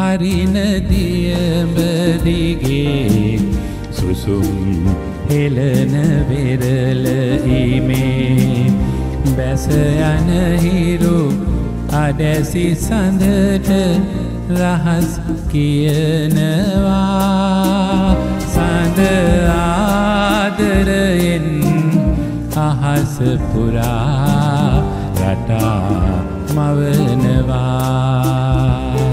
හරින දියඹදිගේ සුසුම් හෙළන වෙරළ ඉමේ බැස යන හිරු අඩැසි සඳට රහස් කියනවා සඳ ආදරයෙන් අහස පුරා රටා මවනවා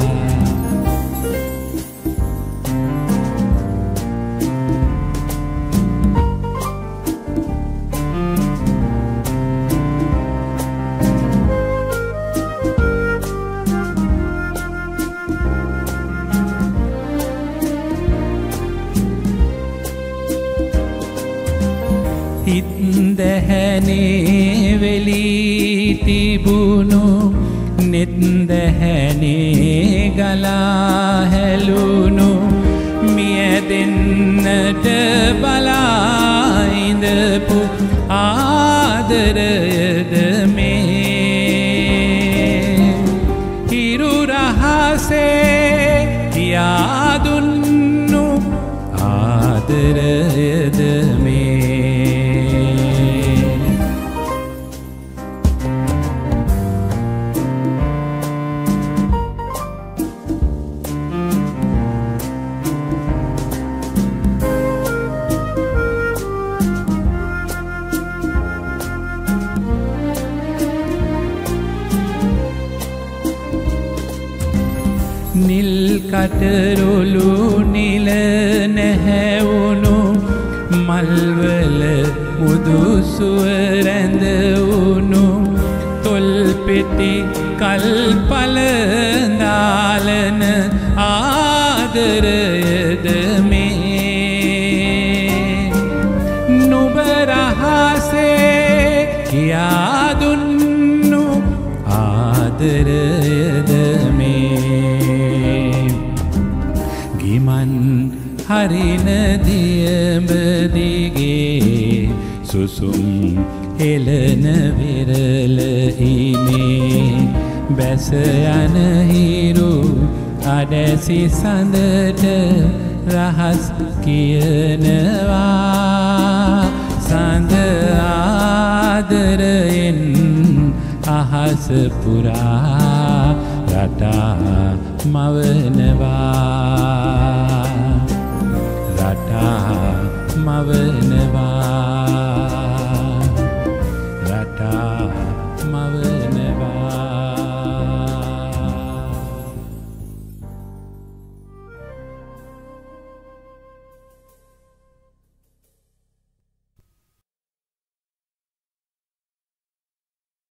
හිත්දැහැනේ වෙලී තිබුණු නෙත්දැහැනේ ගලා හැලුණු මියැදෙන්නට බලා ඉඳපු ආදරයද මේ හිරු රහසේ කියා දුන්නු ආදරයද මේ නිල් කටරොළු නිල නැහැවුණු මල්වල මුදු සුව රැඳවුණු තොල් පෙටි කල්පල දාලන ආදරයද මේ නුඹ රහසේ කියා දුන්නු ආදරයද ගිමන් හරින දියඹදිගේ සුසුම් හෙළන වෙරළ ඉමේ බැස යන හිරු අඩැසි සඳට රහස් කියනවා සඳ ආදරයෙන් අහස පුරා රටා මවනවා